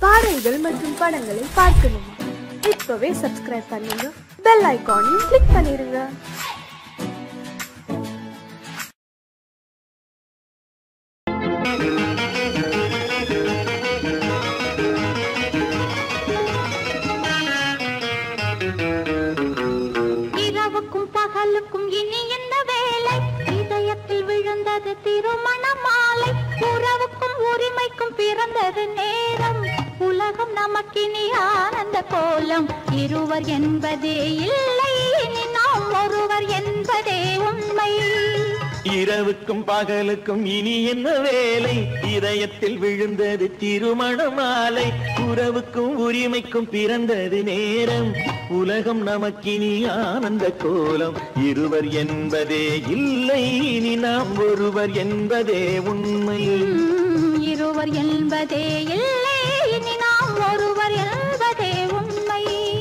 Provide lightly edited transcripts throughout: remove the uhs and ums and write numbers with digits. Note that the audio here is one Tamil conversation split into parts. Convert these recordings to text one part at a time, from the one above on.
பாடல்கள் மற்றும் படங்களை பார்க்கணுமா? இப்பவே சப்ஸ்கிரைப் பண்ணுங்க, பெல் ஐகானையும் கிளிக் பண்ணிருங்க. இரவுக்கும் பகலுக்கும் இனி என்ன வேலை? இதயத்தில் விழுந்தது திருமண மாலை. உறவுக்கும் உரிமைக்கும் பிறந்தது நேரம். உலகம் நமக்கினி ஆனந்த கோலம். இருவர் என்பதே இல்லை, இனி நாம் ஒருவர் என்பதே உண்மை. இரவுக்கும் பகலுக்கும் இனி என்ன வேலை? இதயத்தில் விழுந்தது திருமண மாலை. உறவுக்கும் உரிமைக்கும் பிறந்தது நேரம். உலகம் நமக்கினி ஆனந்த கோலம். இருவர் என்பதே இல்லை, இனி நாம் ஒருவர் என்பதே உண்மை. இருவர் என்பதே இல்லை, இனி நாம் ஒருவர் என்பதே உண்மை.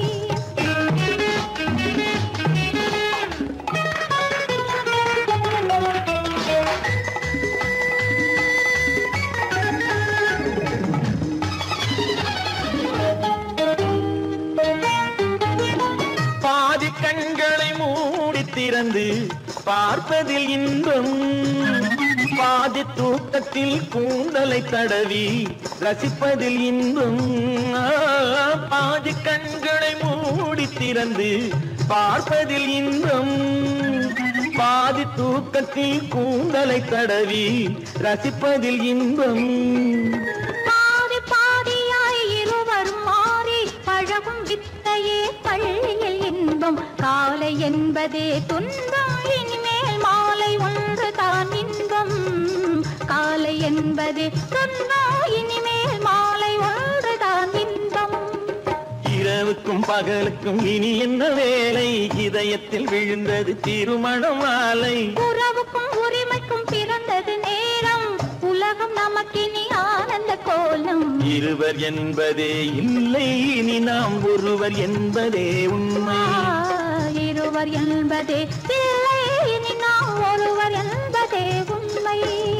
பாதி கண்களை மூடி திறந்து பார்ப்பதில் இன்பம். பாதி தூக்கத்தில் கூந்தலை தடவி ரசிப்பதில் இன்பம். பாதி கண்களை மூடி திறந்து பார்ப்பதில் இன்பம். பாதி தூக்கத்தில் கூந்தலை தடவி ரசிப்பதில் இன்பம். பாதி பாதியாய் இருவர் மாறி பழகும் வித்தையே பள்ளியில் இன்பம். காலை என்பதே துன்பம், இனிமேல் மாலை ஒன்று தான் இன்பம். காலை என்பதே துன்பம், இனிமேல் மாலை ஒன்று தான் இன்பம். இரவுக்கும் பகலுக்கும் இனி என்ன வேலை? இதயத்தில் விழுந்தது திருமண மாலை. உறவுக்கும் உரிமைக்கும் பிறந்தது நேரம். உலகம் நமக்கினி ஆனந்த கோலம். இருவர் என்பதே இல்லை, இனி நாம் ஒருவர் என்பதே உண்மை. இருவர் என்பதே இல்லை, இனி நாம் ஒருவர் என்பதே உண்மை.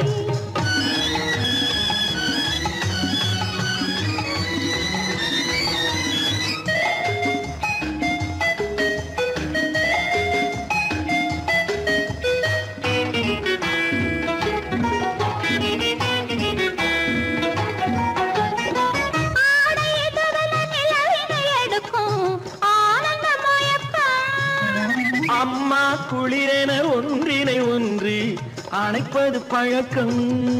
அம்மா குளிரென ஒன்றினை ஒன்று அணைப்பது பழக்கம்.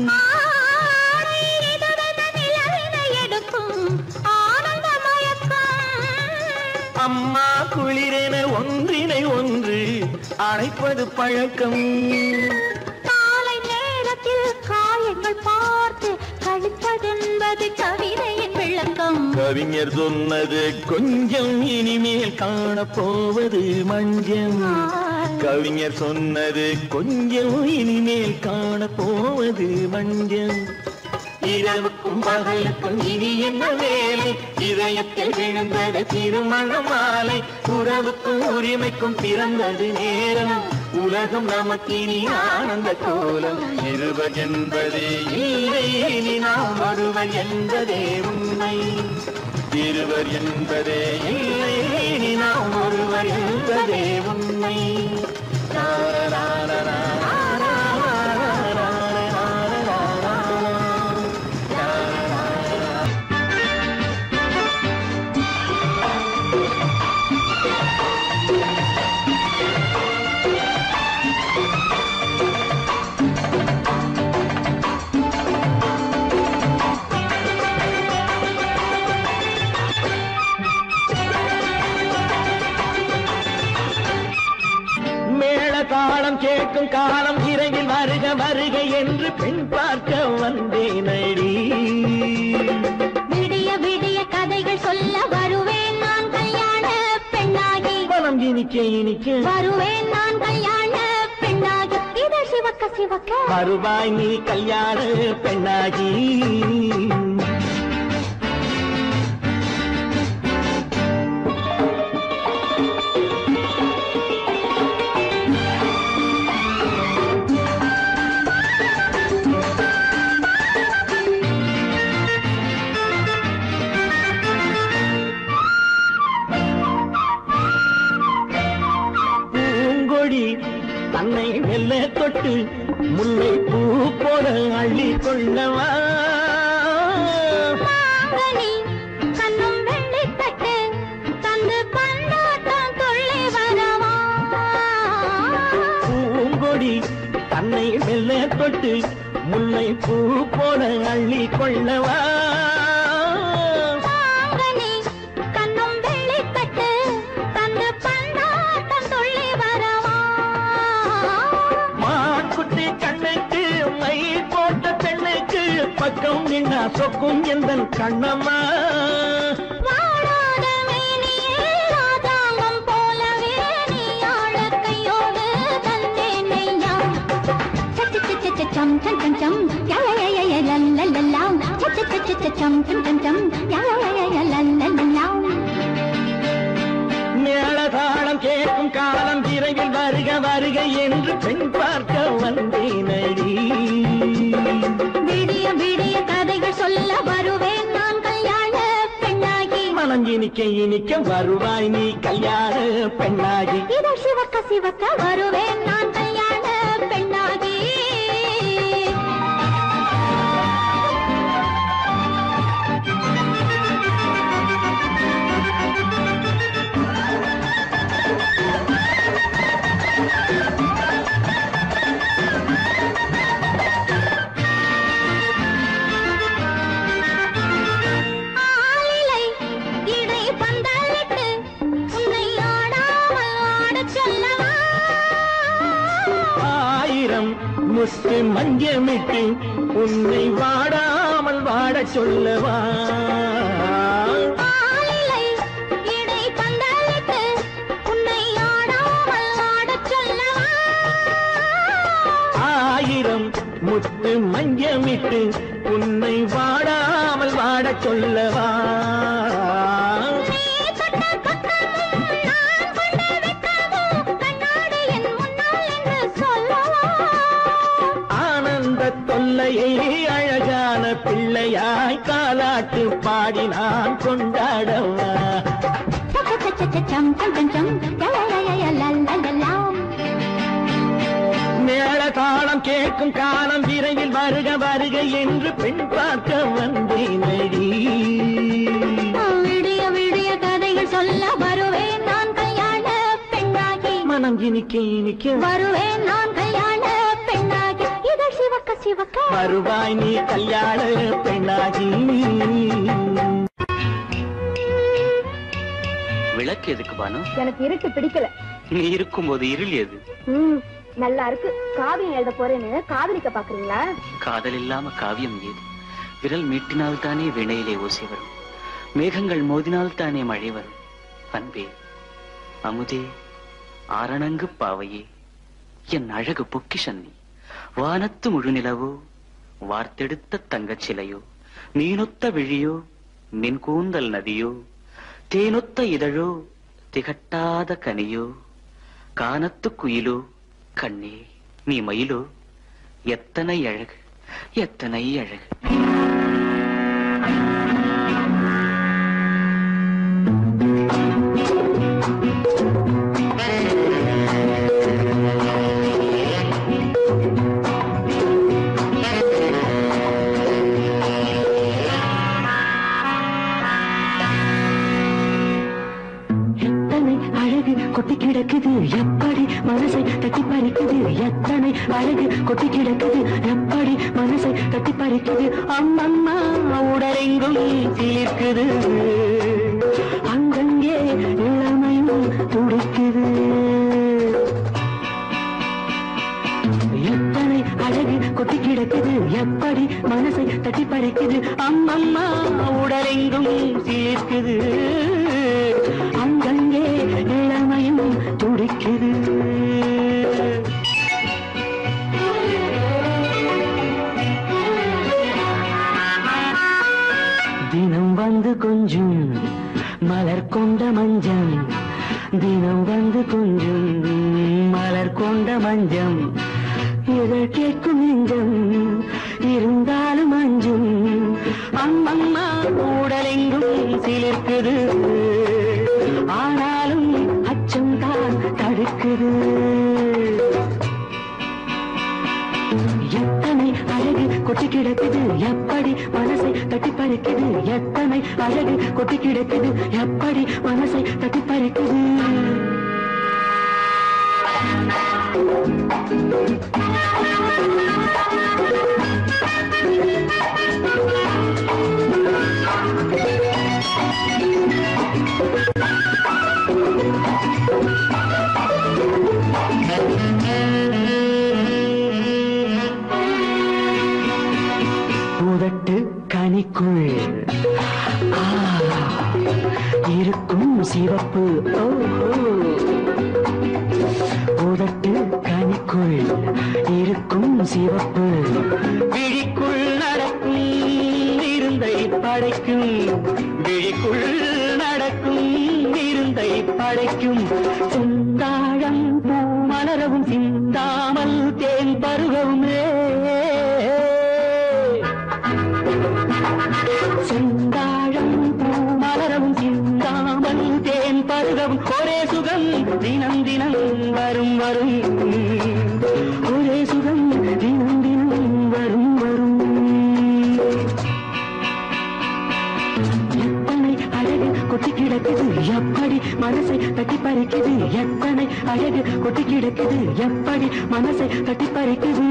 அம்மா குளிரென ஒன்றினை ஒன்று அணைப்பது பழக்கம். காலை நேரத்தில் காயங்கள் பார்த்து கழிப்பதென்பது கவிதையின் விளக்கம். கவிஞர் சொன்னது கொஞ்சம், இனிமேல் காணப்போவது மஞ்சம். கவிஞர் சொன்னது கொஞ்சம், இனிமேல் காணப்போவது மஞ்சம். இரவுக்கும் பகலுக்கும் இனி என்ன வேலை? இதயத்தில் விழுந்தது திருமண மாலை. உறவுக்கும் உரிமைக்கும் பிறந்தது நேரம். உலகம் நமக்கினி ஆனந்த கோலம். இருவர் என்பதே இல்லை, இனி நாம் ஒருவர் என்பதே உண்மை. இருவர் என்பதே இல்லை, இனி நாம் ஒருவர் என்பதே உண்மை. தாளம் கேட்கும் காலம் இறையில் வருக வருக என்று பெண் பார்க்க வந்தேன் அடி. விடிய விடிய கதைகள் சொல்ல வருவேன் நான் கல்யாண பெண்ணாகி. மனம் இனிக்க இனிக்க வருவேன் நான் கல்யாண பெண்ணாகி. இத சிவக்க சிவக்க வருவாய் நீ கல்யாண பெண்ணாகி. தொட்டு முல்லை பூ போல அள்ளி கொள்ளவா மாங்கனி கண்ணும் வெள்ளி தட்டு தந்து பந்தாட்டம் துள்ளி வரவா பூங்கொடி தன்னை மெல்ல தொட்டு முல்லை பூ போல அள்ளி கொள்ளவா மாங்கனி கண்ணும் வெள்ளி தட்டு தந்து பந்தாட்டம் துள்ளி வரவா மாக்குட்டி கண்ணுக்கு மை போட்ட பெண்ணுக்கு பக்கம் நின்னா சொக்கும் எந்தன் கண்ணம்மா வாழாத மேனியே ராதாங்கம் போலவே நீ ஆள கையோடு தந்தேன் நெய்யா சச்ச சச்ச சச்சம் சம் சம் சம் யா யா யா யா லல்லல்லா சச்ச சச்ச சச்சம் சம் சம் சம் யா யா யா யா லல்லல்லா மேளதாளம் கேட்கும் காலம் விரைவில் வருக வருக என்று பெண் பார்க்க வந்தேனடி விடிய விடிய கதைகள் சொல்ல வருவேன் நான் கல்யாண பெண்ணாகி மனம் இனிக்க இனிக்க வருவாய் நீ கல்யாண பெண்ணாகி இதழ் சிவக்க சிவக்க வருவேன் நான் கல்யாண பெண்ணாகி ஆலிலை இடை பந்தலிட்டு உன்னை ஆடாமல் ஆடச் சொல்லவா ஆயிரம் முத்து மஞ்சமிட்டு உன்னை வாடாமல் வாடச் சொல்லவா ஆலிலை இடை பந்தலிட்டு உன்னை ஆடாமல் ஆடச் சொல்லவா ஆயிரம் முத்து மஞ்சமிட்டு உன்னை வாடாமல் வாடச் சொல்லவா நீ தொட்ட பக்கமும் நான் கொண்ட வெட்கமும் கண்ணாடி என் முன்னால் என்று சொல்லவா ஆனந்த தொல்லையை அழகான பிள்ளையாய் காலாட்டு பாடி நான் கொண்டாடவா சம் சம் சம் சம் யா யா யா யா லல்லல்லா மேளதாளம் கேட்கும் காலம் விரைவில் வருக வருக என்று பெண் பார்க்க வந்தேனடி விடிய விடிய கதைகள் சொல்ல வருவேன் நான் கல்யாண பெண்ணாகி மனம் இனிக்க இனிக்க வருவேன் நான் கல்யாண பெண்ணாகி இதழ் சிவக்க சிவக்க வருவாய் நீ கல்யாண பெண்ணாகி விளக்கு எதுக்கு பானு? எனக்கு இருட்டு பிடிக்கல. நீ இருக்கும்போது இருள் எது? நல்லா இருக்கு. காவியம் எழுத போறேன்னு காதலிக்க பாக்குறீங்களா? காதல் இல்லாம காவியம் ஏது? விரல் மீட்டினால் தானே வினையிலே ஓசை வரும், மேகங்கள் மோதினால் தானே மழை வரும். அன்பே, அமுதே, ஆரணங்கு பாவையே, என் அழகு பொக்கிஷன்னி, வானத்து முழுநிலவோ, வார்த்தெடுத்த தங்கச் சிலையோ, மீனொத்த விழியோ, மின் கூந்தல் நதியோ, தேனொத்த இதழோ, திகட்டாத கனியோ, கானத்து குயிலோ, கண்ணே நீ மயிலோ, எத்தனை அழகு, எத்தனை அழகு. கொட்டி கிடக்குது எப்படி மனசை தட்டி பறிக்குது, எத்தனை அழகு கொட்டி கிடக்குது எப்படி மனசை தட்டி பறிக்குது. அம்மம்மா உடலெங்கும் சீர்க்குது, அங்கங்கே இளமையும் துடிக்குது. எத்தனை அழகு கொட்டி கிடக்குது எப்படி மனசை தட்டி பறிக்குது. அம்மம்மா உடலெங்கும் சீர்க்குது, அங்கங்கே இளமையும் துடிக்குது. தினம் வந்து கொஞ்சம் மலர் கொண்ட மஞ்சம், தினம் வந்து கொஞ்சம் மலர் கொண்ட மஞ்சம், இதழ் கேட்கும் நெஞ்சம் இருந்தாலும் அஞ்சும். அம்மம்மா உடலெங்கும் சிலிர்க்குது, ஆனாலும் அச்சம் தான் தடுக்குது. கிடக்குது எப்படி மனசை தட்டி பறிக்குது எத்தனை அழகு கொட்டி கிடக்குது எப்படி மனசை தட்டி பறிக்குது உதட்டு கனிக்குள் இருக்கும் சிவப்பு உதட்டு கனிக்குள் இருக்கும் சிவப்பு விழிக்குள் நடக்கும் இருந்தை படைக்கும் விழிக்குள் நடக்கும் இருந்தை படைக்கும் செந்தாழம் பூ மலரவும் சிந்தாமல் தேன் பருகவும் செந்தாழம் பூ மலரவும் சிந்தாமல் தேன் பருகவும் ஒரே சுகம் தினம் தினம் வரும் வரும் ஒரே சுகம் தினம் தினம் வரும் வரும் எத்தனை அழகு கொட்டி கிடக்குது எப்படி மனசை தட்டி பறிக்குது எத்தனை அழகு கொட்டி கிடக்குது எப்படி மனசை தட்டி பறிக்குது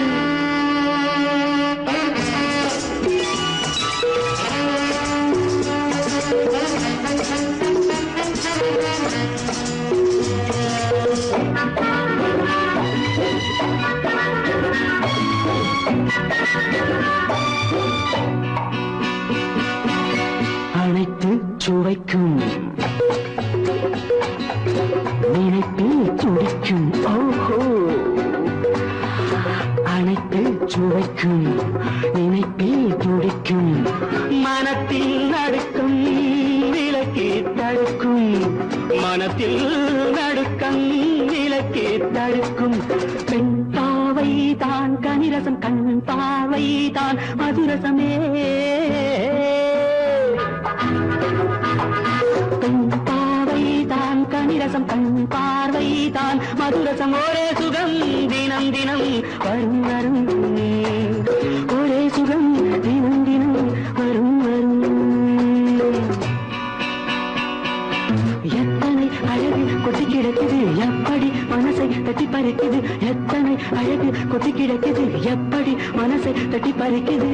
அனைத்து சுவைக்கும் நினைப்பில் துடிக்கும் ஓஹோ அனைத்து சுவைக்கும் நினைப்பில் துடிக்கும் மனத்தில் நடுக்கும் விலக்கி தடுக்கும் மனத்தில் நடுக்கம் விலக்கி தடுக்கும் பெண் பாவை தான் கனிரசம் கண் பாவை தான் மதுரசமே பெண் பாவை தான் கனிரசம் கண் பார்வை தான் மதுரசம் ஒரே சுகம் தினம் தினம் வரும் வரும் ஒரே சுகம் தினம் தினம் வரும் வரும் எத்தனை அழகு கொட்டி கிடக்குது எப்படி மனசை தட்டி பறிக்குது எத்தனை அழகு கொட்டி கிடக்குது எப்படி மனசை தட்டி பறிக்குது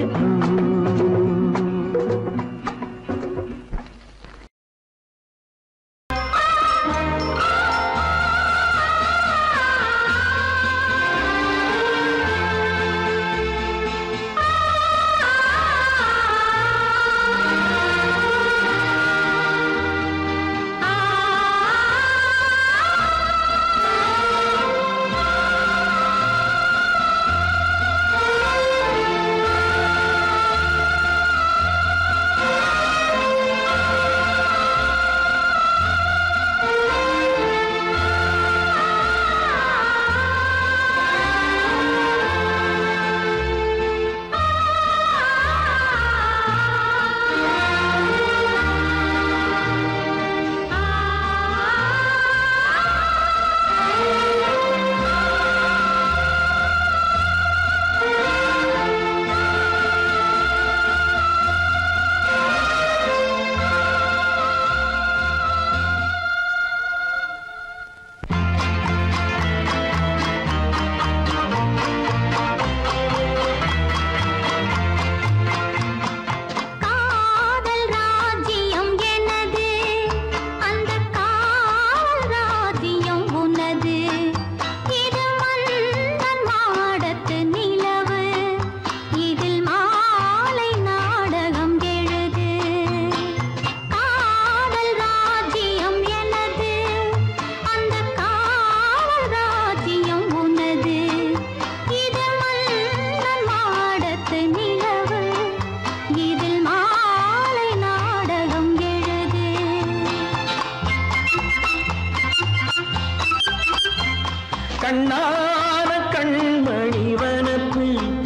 கண்ணான கண்மணி வனப்பு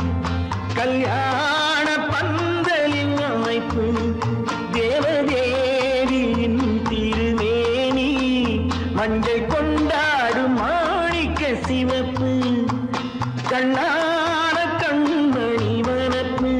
கல்யாண பந்தலின் அமைப்பு தேவதேவியின் திருமேனி மஞ்சள் கொண்டாடும் மாணிக்க சிவப்பு கண்ணான கண்மணி வனப்பு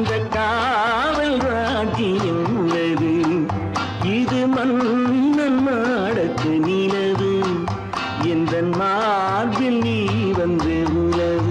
அந்த காவல் ராஜ்யம் உள்ளது. இது மன்னன் மாடத்து நிலவு, எந்த மார்பில் நீ வந்து உலவு.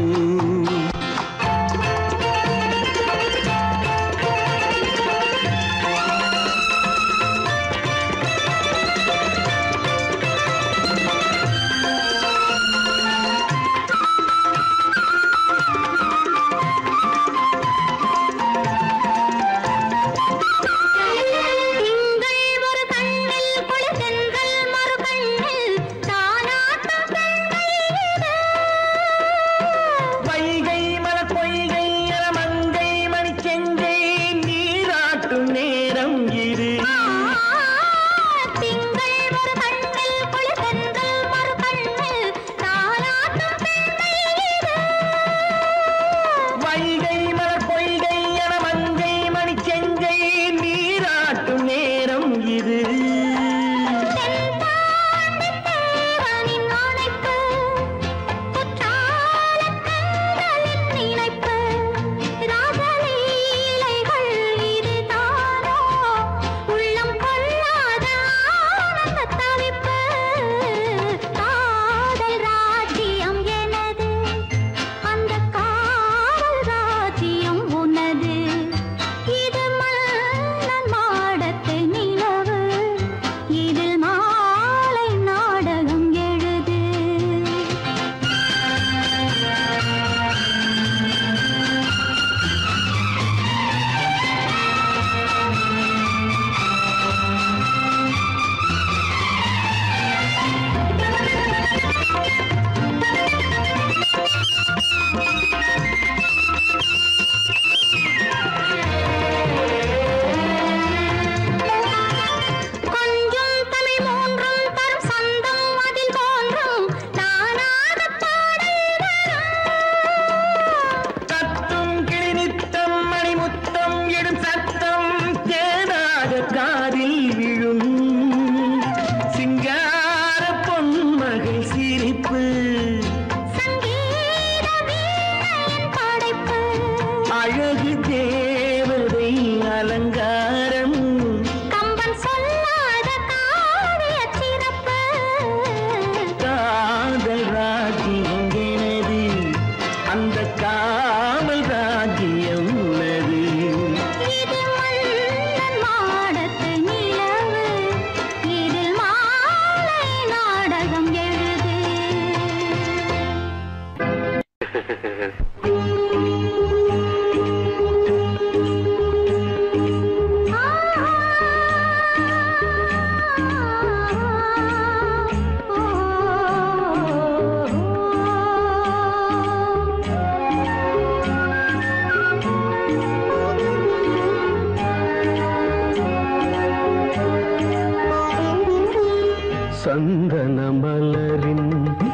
சந்தன மலரின்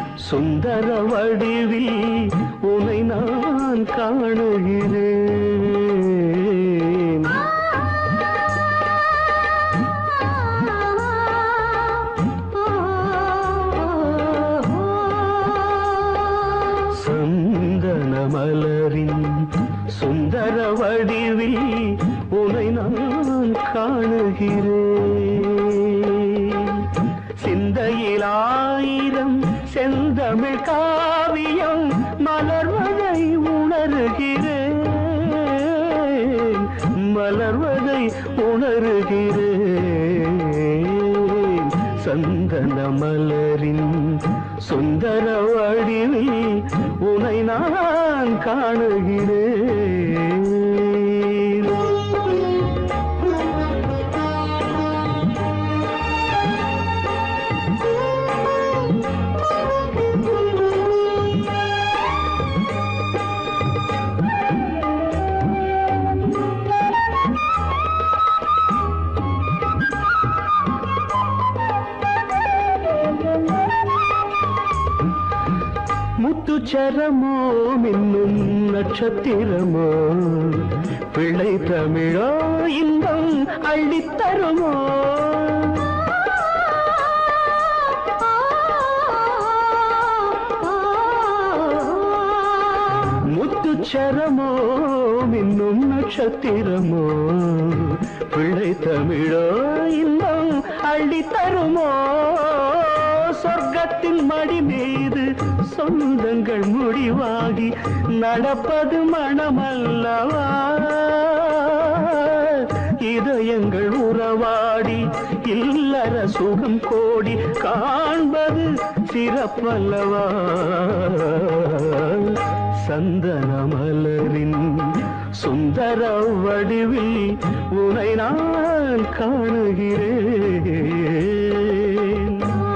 சுந்தர வடிவில் உன்னை நான் காணுகிறேன். சந்தன மலரின் சுந்தர வடிவில் உன்னை நான் காணுகிறேன். சிந்தையில் ஆயிரம் செந்தமிழ் காவியம் மலர்வதை உணர்கிறேன், மலர்வதை உணர்கிறேன். சந்தன மலரின் சுந்தர வடிவில் உன்னை நான் காணுகிறேன். முத்துச்சரமோ மின்னும் நட்சத்திரமோ பிள்ளை தமிழோ இன்பம் அள்ளித்தருமோ. முத்துச்சரமோ மின்னும் நட்சத்திரமோ பிள்ளை தமிழோ இன்னும் அள்ளி தருமோ சொர்க்கத்தின் மடி மீது சொந்தங்கள் முடிவாகி நடப்பது மனமல்லவா இதயங்கள் உறவாடி இல்லற சுகம் கோடி காண்பது சிறப்பல்லவா சந்தன மலரின் சுந்தர வடிவில் உனை நான் காணுகிறேன்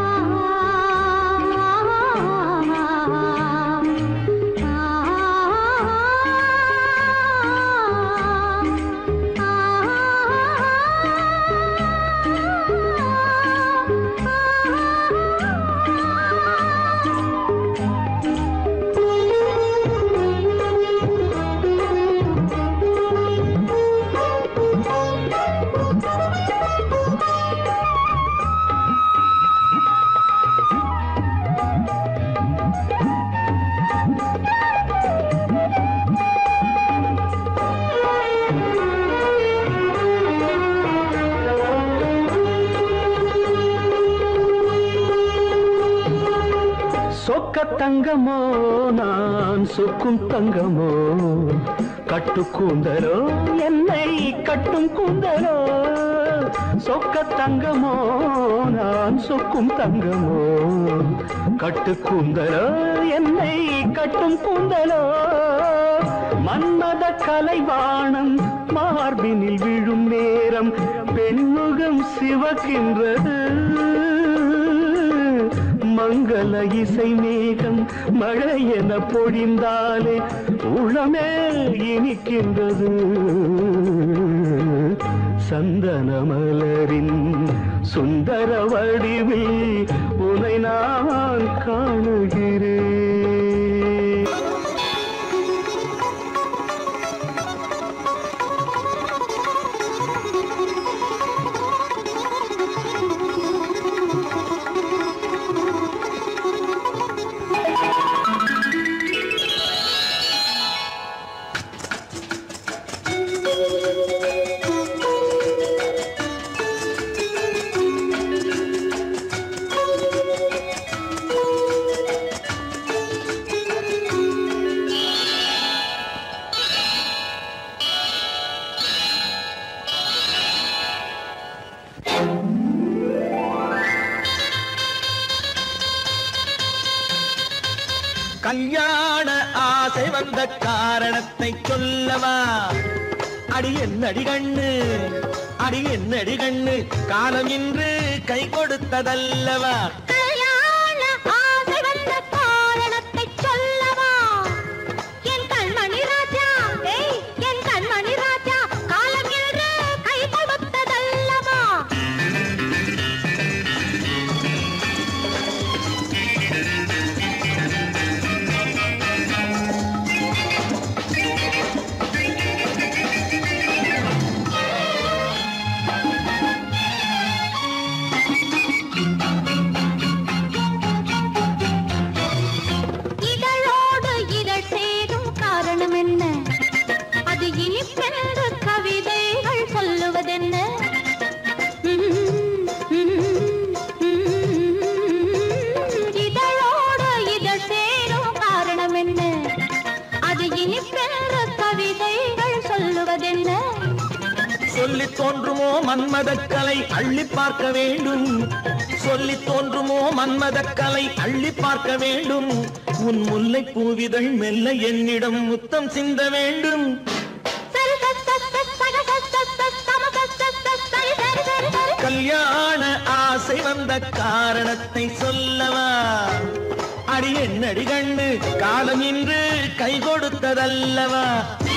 சொக்க தங்கமோ நான் சொக்கும் தங்கமோ கட்டு கூந்தலோ என்னை கட்டும் கூந்தலோ சொக்க தங்கமோ நான் சொக்கும் தங்கமோ கட்டு கூந்தலோ என்னை கட்டும் கூந்தலோ மன்மத கலைவாணம் மார்பினில் விழும் நேரம் பெண்முகம் சிவக்கின்றது மங்கள இசை மேகம் மழை என பொழிந்தாலே உளமே இனிக்கின்றது சந்தன மலரின் சுந்தர வடிவில் உனை நான் காணுகிறேன் கல்யாண ஆசை வந்த காரணத்தை சொல்லவா அடி என்னடி கண்ணு அடி என்னடி கண்ணு காலம் இன்று கை கொடுத்ததல்லவா கல்யாண ஆசை வந்த காரணத்தை சொல்லவா என் கண்மணி ராஜா என் கண்மணி ராஜா காலம் இன்று கை கொடுத்ததல்லவா சொல்லி தோன்றுமோ மன்மதக்கலை அள்ளி பார்க்க வேண்டும் சொல்லி தோன்றுமோ மன்மதக்கலை அள்ளி பார்க்க வேண்டும் உன் முல்லை பூவிதழ் மெல்ல என்னிடம் முத்தம் சிந்த வேண்டும் கல்யாண ஆசை வந்த காரணத்தை சொல்லவா அடி என்னடி கண்டு காலம் இன்று கை கொடுத்ததல்லவா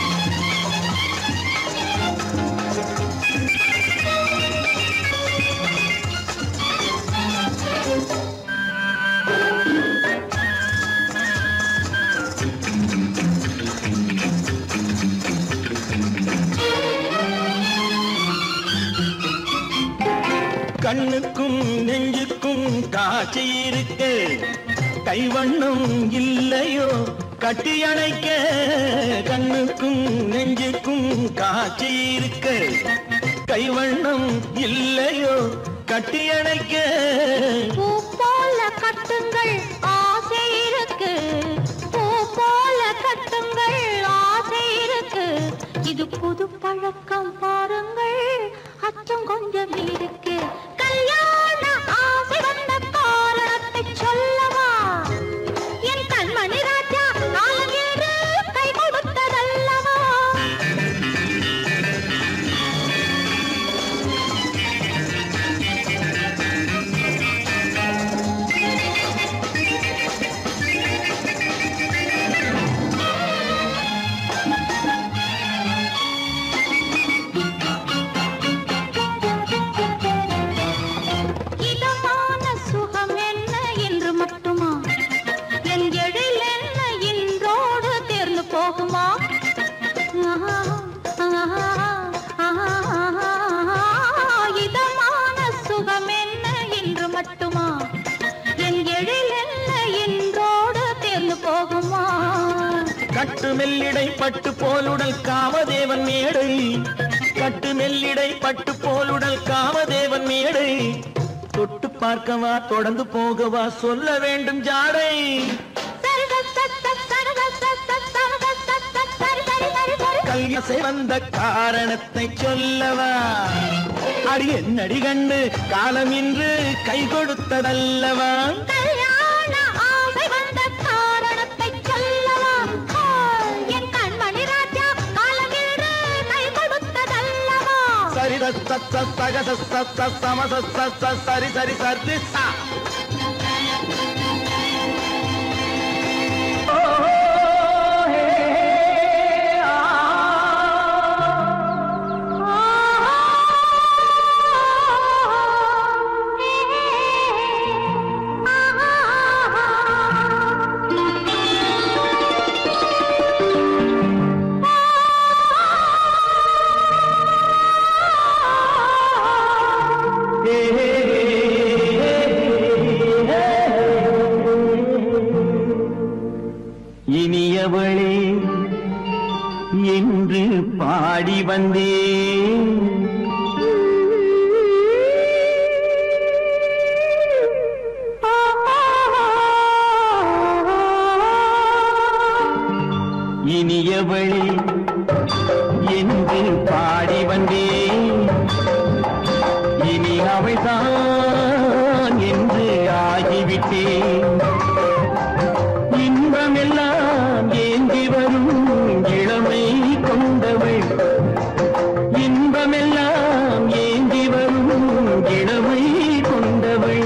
கண்ணுக்கும் நெஞ்சுக்கும் காட்சி இருக்கு கைவண்ணம் இல்லையோ கட்டி அணைக்க கண்ணுக்கும் நெஞ்சுக்கும் காட்சி இருக்க கைவண்ணம் இல்லையோ கட்டி அணைக்க பூ போல கட்டுங்கள் ஆசை இருக்கு பூ போல கட்டுங்கள் ஆசை இருக்கு இது புது பழக்கம் பாருங்கள் அச்சம் கொஞ்சம் இருக்கு கல்யாண ஆசை வந்த காரணத்தை சொல்லவா என் கண்மணி ராஜா நாளேறு கை கொடுத்ததல்லவா இதமான சுகம் என்ன என்று மட்டுமா என் எழில் என்ன என்றோடு தேர்ந்து போகுமா கட்டு மெல்லிடை பட்டு போலுடல் காமதேவன் மேடை கட்டு மெல்லிடை பட்டு போலுடல் காமதேவன் மேடை தொட்டு பார்க்கவா தொடர்ந்து போகவா சொல்ல வேண்டும் ஜாடை கல்யாசை வந்த காரணத்தை சொல்லவா அடி என்னடி கண்டு காலம் இன்று கை கொடுத்ததல்லவா கல்யாண ஆசை வந்த காரணத்தை சொல்லவா என் கண்மணி ராஜா காலம் இன்று கை கொடுத்ததல்லவா சரி சகச சமச சரி சரி சரி சா இனியவளே என்று பாடி வந்தேன் இனியவளே என்று பாடி வந்தேன் இனி அவள்தான் என்று ஆகிவிட்டேன் இன்பமெல்லாம் ஏந்தி வரும் இளமை கொண்டவள் இன்பமெல்லாம் ஏந்தி வரும் இளமை கொண்டவள்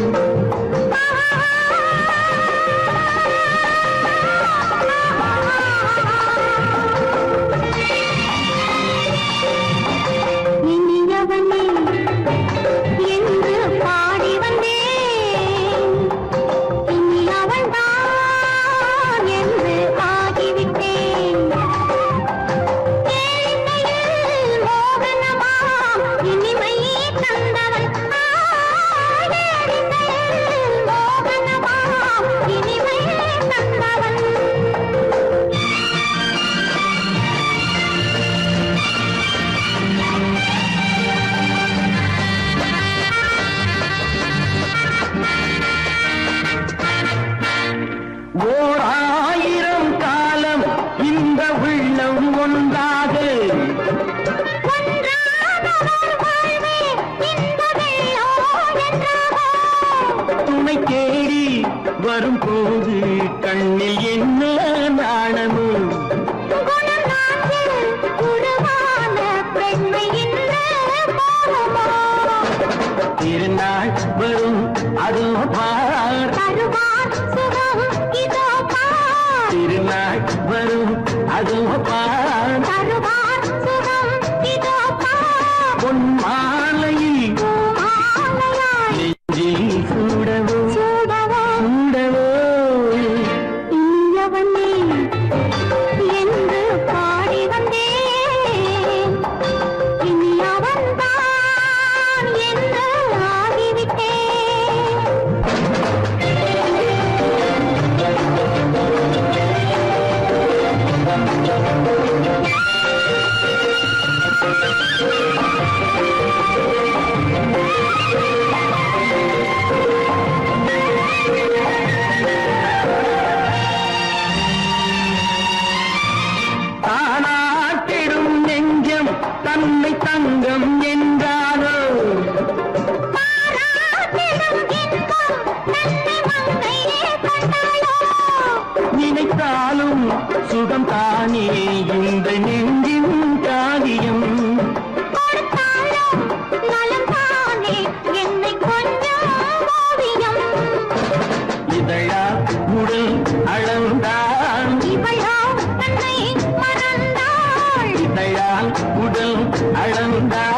இனியவனே என்று பாடி வந்தேன் இனி அவள்தான் என்று ஆகிவிட்டேன் ஏழையில் மோகனமாம் இனிமை தந்தவன் ஏழையில் மோகனமாம் இனிமை தந்தவன் ஓர் ஆயிரம் காலம் இந்த உள்ளம் ஒன்றாக துணை தேடி வரும்போது கண்ணில் என்ன நாணமோ திருநாள் வரும் அதோ பார் திருநாள் வரும் அதோ பார் பொன் மாலையில் நெஞ்சில் சூடவோ சூடவோ என்று பாடி வந்தேன் இனி அவன்தான் என்று ஆகிவிட்டேன் தங்கம் என்றாலோ நினைத்தாலும் சுகம் தானே இந்த நெஞ்சின் காவியம் இதழா உடல் அளந்தான் இதழால் உடல் அளந்தான்